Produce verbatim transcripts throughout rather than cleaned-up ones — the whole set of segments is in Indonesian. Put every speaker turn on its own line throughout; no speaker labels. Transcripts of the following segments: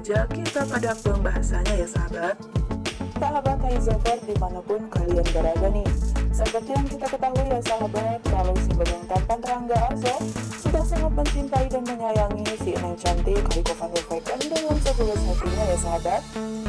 saja kita pada pembahasannya ya sahabat. Sahabat Haizover dimanapun kalian berada nih, seperti yang kita ketahui ya sahabat, kalau si Babang Tampan Rangga Azob sudah sangat mencintai dan menyayangi si Eneng cantik Haiko van der Vecken dengan setulus hatinya ya sahabat.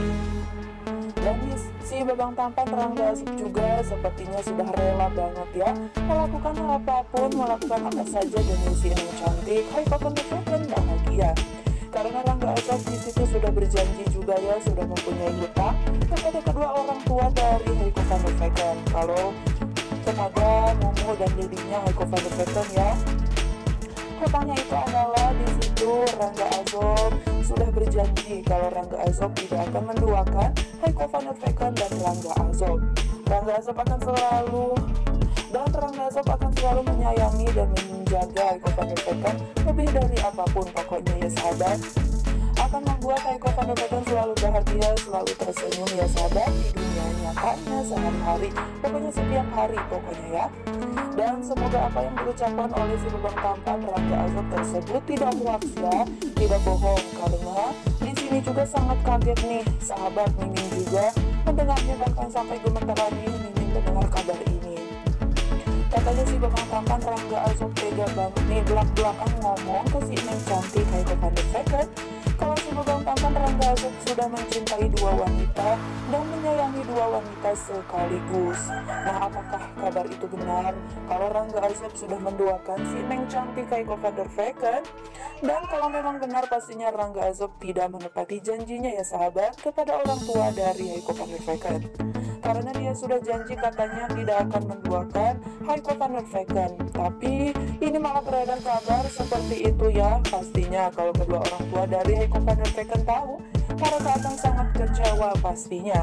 Dan si Babang Tampan Rangga Azob juga sepertinya sudah rela banget ya melakukan apapun, melakukan apa saja demi si Eneng cantik Haiko van der Vecken bahagia. Karena Rangga Azob di situ sudah berjanji juga ya, sudah mempunyai hutang kepada kedua orang tua dari Haiko van der Vecken, kalau kepada Mumu dan dirinya Haiko van der Vecken ya. Hutangnya itu adalah di situ Rangga Azob sudah berjanji kalau Rangga Azob tidak akan menduakan Haiko van der Vecken dan Rangga Azob. Rangga Azob akan selalu dan Rangga Azob akan selalu menyayangi dan menjaga Haiko van der Vecken lebih dari apapun pokoknya ya sahabat. Akan membuat Haiko van der Vecken selalu bahagia, selalu tersenyum ya sahabat di dunia nyatanya sehari-hari, pokoknya setiap hari pokoknya ya. Dan semoga apa yang diucapkan oleh si Babang Tampan Rangga Azob tersebut tidak hoax ya, tidak bohong, karena di sini juga sangat kaget nih sahabat Mimin juga mendengarnya, bahkan sampai gemetar lagi Mimin mendengar kabar ini. Katanya si Babang Tampan Rangga Azob tega banget nih belak-belakan ngomong ke si Eneng cantik Haiko van der Vecken kalau si Babang Tampan Rangga Azob sudah mencintai dua wanita dan menyayangi dua wanita sekaligus. Nah, apakah kabar itu benar kalau Rangga Azob sudah menduakan si Eneng cantik Haiko van der Vecken? Dan kalau memang benar, pastinya Rangga Azob tidak menepati janjinya ya sahabat kepada orang tua dari Haiko van der Vecken, karena dia sudah janji katanya tidak akan menduakan Haiko van der Vecken. Tapi ini malah beredar kabar seperti itu ya. Pastinya kalau kedua orang tua dari Haiko van der Vecken tahu, mereka akan sangat kecewa pastinya.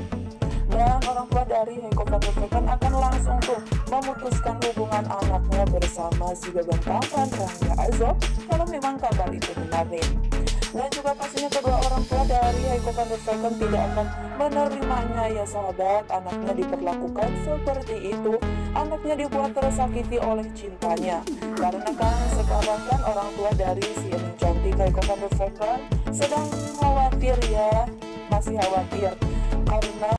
Dan orang tua dari Haiko van der Vecken akan langsung tuh memutuskan hubungan anaknya bersama si Babang Tampan Rangga Azob kalau memang kabar itu benar nih. Dan juga pastinya kedua orang tua dari Haiko van der Vecken tidak akan menerimanya ya sahabat, anaknya diperlakukan seperti itu, anaknya dibuat tersakiti oleh cintanya. Karena kan sekarang kan orang tua dari si Eneng cantik Haiko van der Vecken sedang khawatir ya, masih khawatir karena